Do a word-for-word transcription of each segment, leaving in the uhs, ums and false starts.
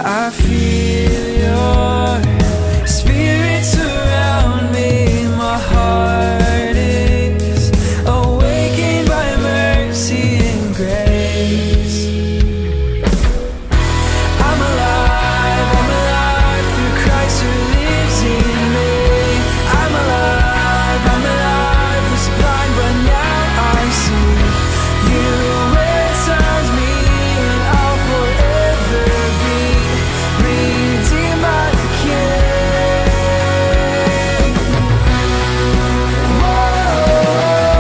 I feel your spirit surround me. My heart is awakened by mercy and grace. I'm alive, I'm alive through Christ who lives in me. I'm alive, I'm alive, was blind but now I see. You returns me and I'll forever be redeemed by the King. Whoa,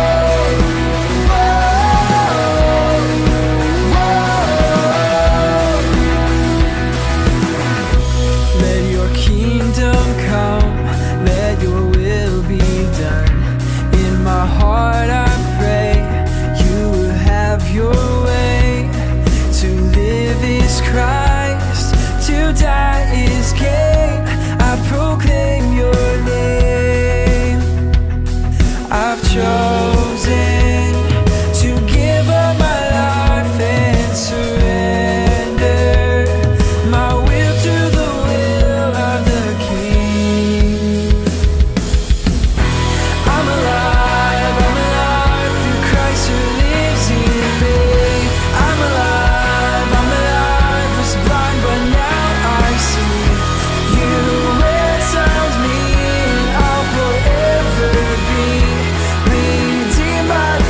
whoa, whoa. Let your kingdom come, let your will be done. In my heart I pray you will have your way. To live is Christ, to die is gain. I proclaim your name. I've chosen to give up my life and surrender my will to the will of the King. I'm alive, I'm alive through Christ who lives in me. I'm alive, I'm alive, was blind but now I see. You returns me and I'll forever be redeemed by the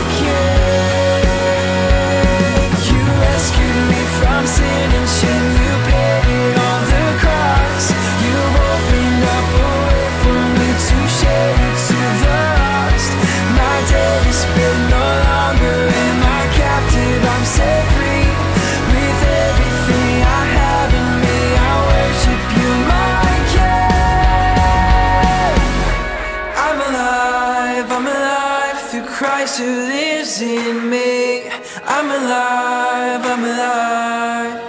King. You rescued me from sin and shame, you paid it on the cross. You've opened up a way for me to share it to the lost. My day is spent, no longer am I captive, I'm set free. With everything I have in me, I worship you, my King. I'm alive, I'm alive through Christ who lives in me. I'm alive, I'm alive.